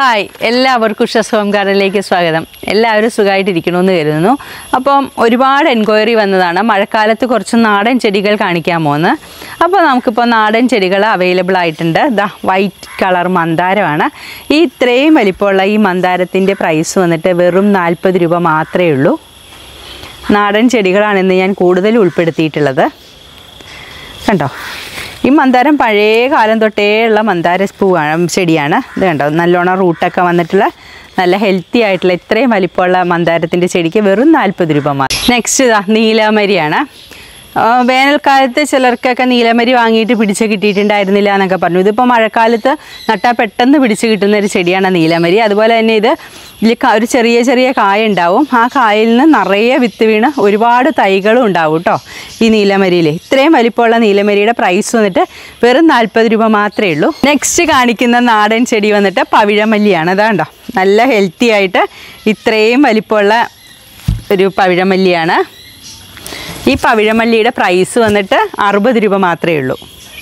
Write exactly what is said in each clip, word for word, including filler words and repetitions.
Hi, എല്ലാവർക്കും ഉഷസ് home ഗാർഡനിലേക്ക് സ്വാഗതം. എല്ലാവരും സുഖമായിട്ടിരിക്കണമെന്ന് കരുതുന്നു. അപ്പം ഒരുപാട് എൻക്വയറി വന്നതാണ് മഴക്കാലത്ത് കുറച്ച് നാടൻ ചെടികൾ കാണിക്കാമോ എന്ന്. അപ്പോൾ നമുക്കിപ്പോൾ നാടൻ ചെടികൾ അവൈലബിൾ ആയിട്ടുണ്ട്. ദാ വൈറ്റ് കളർ മന്ദാരമാണ്. ഈ ഇത്രയും വലിപ്പമുള്ള ഈ മന്ദാരത്തിൻ്റെ പ്രൈസ് വന്നിട്ട് വെറും നാൽപ്പത് രൂപ മാത്രമേ ഉള്ളൂ. നാടൻ ചെടികളാണെന്ന് ഞാൻ കൂടുതൽ ഉൾപ്പെടുത്തിയിട്ടുള്ളത്. കണ്ടോ, ഈ മന്ദാരം പഴയ കാലം തൊട്ടേ ഉള്ള മന്ദാര പൂവാണ്, ചെടിയാണ്. ഇത് കണ്ടോ, നല്ലോണം റൂട്ടൊക്കെ വന്നിട്ടുള്ള നല്ല ഹെൽത്തി ആയിട്ടുള്ള ഇത്രയും വലിപ്പമുള്ള മന്ദാരത്തിൻ്റെ ചെടിക്ക് വെറും നാൽപ്പത് രൂപ മാത്രം. നെക്സ്റ്റ് ഇതാ നീലമരിയാണ്. വേനൽക്കാലത്ത് ചിലർക്കൊക്കെ നീലമരി വാങ്ങിയിട്ട് പിടിച്ച് കിട്ടിയിട്ടുണ്ടായിരുന്നില്ല എന്നൊക്കെ പറഞ്ഞു. ഇതിപ്പോൾ മഴക്കാലത്ത് നട്ടാൽ പെട്ടെന്ന് പിടിച്ച് കിട്ടുന്ന ഒരു ചെടിയാണ് നീലമരി. അതുപോലെ തന്നെ ഇത് ഇതിൽ ഒരു ചെറിയ ചെറിയ കായ ഉണ്ടാവും. ആ കായയിൽ നിന്ന് നിറയെ വിത്ത് വീണ് ഒരുപാട് തൈകളും ഉണ്ടാവും കേട്ടോ ഈ നീലമരിയിൽ. ഇത്രയും വലിപ്പമുള്ള നീലമരിയുടെ പ്രൈസ് വന്നിട്ട് വെറും നാൽപ്പത് രൂപ മാത്രമേ ഉള്ളൂ. നെക്സ്റ്റ് കാണിക്കുന്ന നാടൻ ചെടി വന്നിട്ട് പവിഴമല്ലിയാണ്. അതാണ്ടോ, നല്ല ഹെൽത്തി ആയിട്ട് ഇത്രയും വലിപ്പമുള്ള ഒരു പവിഴമല്ലിയാണ്. ഈ പവിഴമല്ലിയുടെ പ്രൈസ് വന്നിട്ട് അറുപത് രൂപ മാത്രമേ ഉള്ളൂ.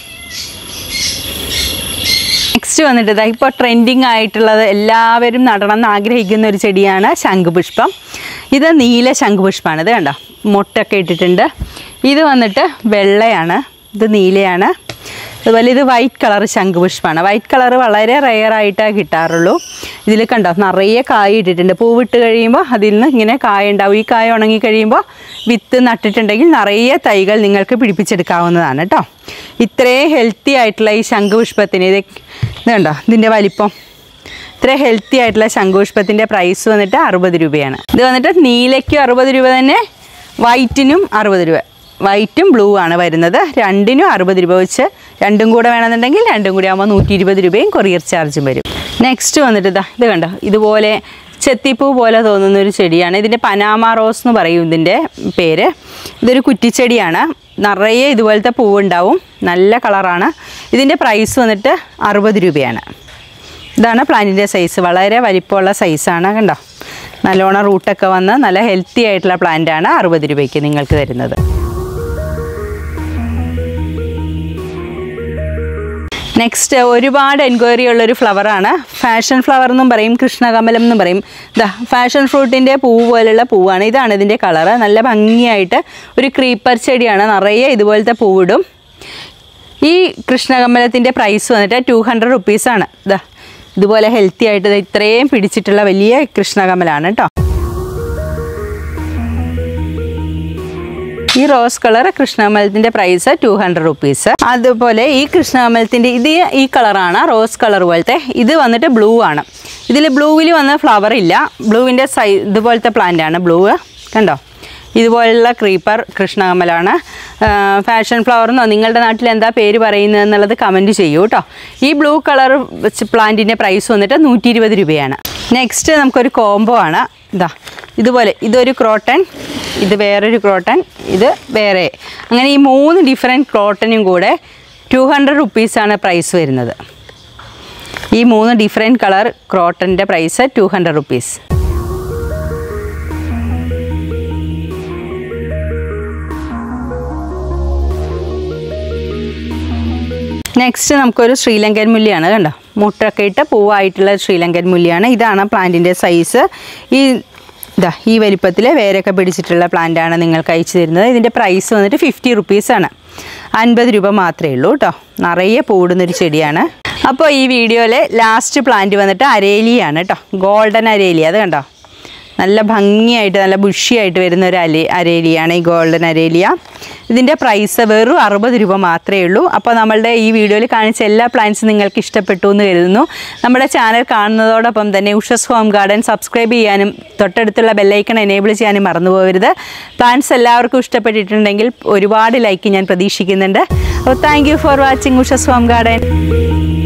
നെക്സ്റ്റ് വന്നിട്ട് ഇതാ ഇപ്പോൾ ട്രെൻഡിങ് ആയിട്ടുള്ളത്, എല്ലാവരും നടണം എന്ന് ആഗ്രഹിക്കുന്ന ഒരു ചെടിയാണ് ശംഖുപുഷ്പം. ഇത് നീല ശംഖുപുഷ്പമാണ്. ഇത് കണ്ടോ, മുട്ടൊക്കെ ഇട്ടിട്ടുണ്ട്. ഇത് വന്നിട്ട് വെള്ളയാണ്, ഇത് നീലയാണ്. അതുപോലെ ഇത് വൈറ്റ് കളർ ശംഖുപുഷ്പമാണ്. വൈറ്റ് കളർ വളരെ റെയറായിട്ടേ കിട്ടാറുള്ളൂ. ഇതിൽ കണ്ടോ, നിറയെ കായ ഇട്ടിട്ടുണ്ട്. പൂവിട്ട് കഴിയുമ്പോൾ അതിൽ നിന്ന് ഇങ്ങനെ കായ ഉണ്ടാവും. ഈ കായ ഉണങ്ങി കഴിയുമ്പോൾ വിത്ത് നട്ടിട്ടുണ്ടെങ്കിൽ നിറയെ തൈകൾ നിങ്ങൾക്ക് പിടിപ്പിച്ചെടുക്കാവുന്നതാണ് കേട്ടോ. ഇത്രയും ഹെൽത്തി ആയിട്ടുള്ള ഈ ശംഖുപുഷ്പത്തിന് ഇത് ഇത് കണ്ടോ, ഇതിൻ്റെ വലിപ്പം. ഇത്ര ഹെൽത്തി ആയിട്ടുള്ള ശംഖുപുഷ്പത്തിൻ്റെ പ്രൈസ് വന്നിട്ട് അറുപത് രൂപയാണ്. ഇത് വന്നിട്ട് നീലയ്ക്കും അറുപത് രൂപ തന്നെ, വൈറ്റിനും അറുപത് രൂപ. വൈറ്റും ബ്ലൂ ആണ് വരുന്നത്. രണ്ടിനും അറുപത് രൂപ വെച്ച്, രണ്ടും കൂടെ വേണമെന്നുണ്ടെങ്കിൽ രണ്ടും കൂടി ആകുമ്പോൾ നൂറ്റി ഇരുപത് രൂപയും കൊറിയർ ചാർജും വരും. നെക്സ്റ്റ് വന്നിട്ട് ഇതാ ഇത് കണ്ടോ, ഇതുപോലെ ചെത്തിപ്പൂ പോലെ തോന്നുന്നൊരു ചെടിയാണ്. ഇതിൻ്റെ പനാമ റോസ് എന്ന് പറയും ഇതിൻ്റെ പേര്. ഇതൊരു കുറ്റിച്ചെടിയാണ്. നിറയെ ഇതുപോലത്തെ പൂവുണ്ടാവും. നല്ല കളറാണ്. ഇതിൻ്റെ പ്രൈസ് വന്നിട്ട് അറുപത് രൂപയാണ്. ഇതാണ് പ്ലാന്റിൻ്റെ സൈസ്. വളരെ വലിപ്പമുള്ള സൈസാണ്. കണ്ടോ, നല്ലോണം റൂട്ടൊക്കെ വന്ന് നല്ല ഹെൽത്തി ആയിട്ടുള്ള പ്ലാന്റാണ് അറുപത് രൂപയ്ക്ക് നിങ്ങൾക്ക് തരുന്നത്. നെക്സ്റ്റ് ഒരുപാട് എൻക്വയറി ഉള്ളൊരു ഫ്ലവറാണ്. ഫാഷൻ ഫ്ലവർ എന്നും പറയും, കൃഷ്ണകമലം എന്നും പറയും. ദാ ഫാഷൻ ഫ്രൂട്ടിൻ്റെ പൂവ് പോലുള്ള പൂവാണ്. ഇതാണ് ഇതിൻ്റെ കളറ്. നല്ല ഭംഗിയായിട്ട് ഒരു ക്രീപ്പർ ചെടിയാണ്. നിറയെ ഇതുപോലത്തെ പൂവിടും. ഈ കൃഷ്ണകമലത്തിൻ്റെ പ്രൈസ് വന്നിട്ട് ടു ഹൺഡ്രഡ് റുപ്പീസാണ്. ഇതാ ഇതുപോലെ ഹെൽത്തി ആയിട്ട് ഇത്രയും പിടിച്ചിട്ടുള്ള വലിയ കൃഷ്ണകമലാണ് കേട്ടോ. ഈ റോസ് കളർ കൃഷ്ണകമലത്തിൻ്റെ പ്രൈസ് ടു ഹൺഡ്രഡ് റുപ്പീസ്. അതുപോലെ ഈ കൃഷ്ണകമലത്തിൻ്റെ ഇത് ഈ കളറാണ്, റോസ് കളർ പോലത്തെ. ഇത് വന്നിട്ട് ബ്ലൂ ആണ്. ഇതിൽ ബ്ലൂവിൽ വന്ന ഫ്ലവർ ഇല്ല. ബ്ലൂവിൻ്റെ സൈ ഇതുപോലത്തെ പ്ലാന്റ് ആണ് ബ്ലൂ. കണ്ടോ, ഇതുപോലുള്ള ക്രീപ്പർ കൃഷ്ണകമലാണ്. ഫാഷൻ ഫ്ലവർ എന്നോ നിങ്ങളുടെ നാട്ടിൽ എന്താ പേര് പറയുന്നത് എന്നുള്ളത് കമൻറ്റ് ചെയ്യൂ കേട്ടോ. ഈ ബ്ലൂ കളർ പ്ലാന്റിൻ്റെ പ്രൈസ് വന്നിട്ട് നൂറ്റി ഇരുപത് രൂപയാണ്. നെക്സ്റ്റ് നമുക്കൊരു കോംബോ ആണ്. ഇതാ ഇതുപോലെ, ഇതൊരു ക്രോട്ടൺ, ഇത് വേറൊരു ക്രോട്ടൺ, ഇത് വേറെ. അങ്ങനെ ഈ മൂന്ന് ഡിഫറെൻറ്റ് ക്രോട്ടനും കൂടെ ടു ഹൺഡ്രഡ് റുപ്പീസാണ് പ്രൈസ് വരുന്നത്. ഈ മൂന്ന് ഡിഫറെൻറ്റ് കളർ ക്രോട്ടൻ്റെ price two hundred rupees. Next നമുക്കൊരു ശ്രീലങ്കൻ മുല്ലയാണ്. കണ്ടോ, മുട്ടൊക്കെ ഇട്ട് പൂവായിട്ടുള്ള ശ്രീലങ്കൻ മുല്ലയാണ്. ഇതാണ് പ്ലാന്റിൻ്റെ സൈസ്. ഈ ഇതാ ഈ വലിപ്പത്തിൽ വേരൊക്കെ പിടിച്ചിട്ടുള്ള പ്ലാന്റാണ് നിങ്ങൾക്ക് അയച്ചു തരുന്നത്. ഇതിൻ്റെ പ്രൈസ് വന്നിട്ട് ഫിഫ്റ്റി റുപ്പീസാണ്. അൻപത് രൂപ മാത്രമേ ഉള്ളൂ കേട്ടോ. നിറയെ പൂടുന്നൊരു ചെടിയാണ്. അപ്പോൾ ഈ വീഡിയോയിലെ ലാസ്റ്റ് പ്ലാന്റ് വന്നിട്ട് അരേലിയാണ് കേട്ടോ. ഗോൾഡൻ അരേലി. അത് കണ്ടോ, നല്ല ഭംഗിയായിട്ട് നല്ല ബുഷിയായിട്ട് വരുന്ന ഒരു അലേ അരേലിയാണ് ഈ ഗോൾഡൻ അരേലിയ. ഇതിൻ്റെ പ്രൈസ് വെറും അറുപത് രൂപ മാത്രമേ ഉള്ളൂ. അപ്പോൾ നമ്മളുടെ ഈ വീഡിയോയിൽ കാണിച്ച എല്ലാ പ്ലാന്റ്സും നിങ്ങൾക്ക് ഇഷ്ടപ്പെട്ടു എന്ന് കരുതുന്നു. നമ്മുടെ ചാനൽ കാണുന്നതോടൊപ്പം തന്നെ ഉഷസ് ഹോം ഗാർഡൻ സബ്സ്ക്രൈബ് ചെയ്യാനും തൊട്ടടുത്തുള്ള ബെല്ലൈക്കൺ എനേബിൾ ചെയ്യാനും മറന്നു പോകരുത്. പ്ലാന്റ്സ് എല്ലാവർക്കും ഇഷ്ടപ്പെട്ടിട്ടുണ്ടെങ്കിൽ ഒരുപാട് ലൈക്ക് ഞാൻ പ്രതീക്ഷിക്കുന്നുണ്ട്. അപ്പോൾ thank you for watching Ushas home garden.